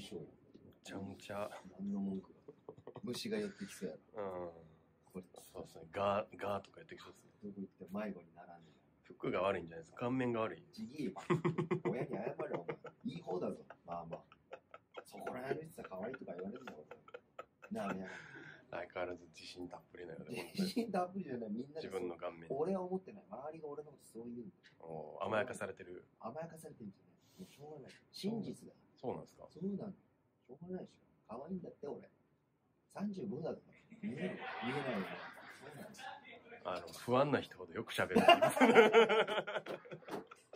しょうよ。 めちゃめちゃ。 何の文句が。虫が寄ってきそうやろ。 これそうですね。ガーとかやってきそうですね。 どこ行って迷子にならんねん。 服が悪いんじゃないですか。顔面が悪い。 ちぎえば。親に謝れお前。いい方だぞ。まあまあ。そこら辺の人は可愛いとか言われるんだろ。なあね。 相変わらず自信たっぷりなよね。 自信たっぷりじゃない。みんな自分の顔面。 俺は思ってない。周りが俺のことそう言うんだよ。 甘やかされてる。 甘やかされてるんじゃない。もうしょうがない。真実だ。 そうなんですか。 そうなの。しょうがないでしょ。可愛いんだって俺。35だと見える。見えないよね。そうなんです。 不安な人ほどよく喋る。